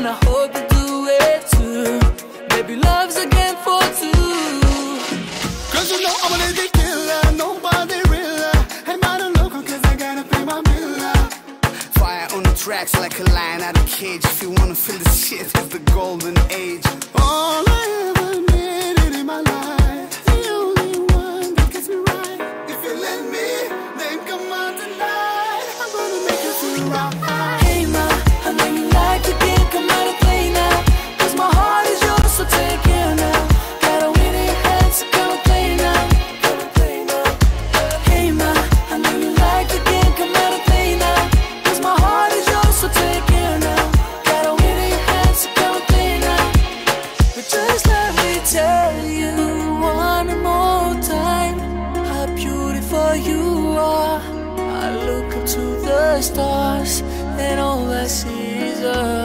and I hope you do it too. Baby, love's a game for two. Cause you know I'm a lady killer, nobody realer. Hey, man, I'm local cause I gotta pay my bill. Fire on the tracks like a lion out of cage. If you wanna feel this shit, it's the golden age. All I ever needed in my life, the only one that gets me right. If you let me, then come on tonight. I'm gonna make you feel right. Hey ma, I know you like the game, come out and play now. Cause my heart is yours, so take care now. Got a win in your hands, so come and play now. Come and play now. Hey ma, I know you like the game, come out and play now. Cause my heart is yours, so take care now. Got a win in your hands, so come and play now. But just let me tell you one more time how beautiful you are. I look up to the stars and all I see is us.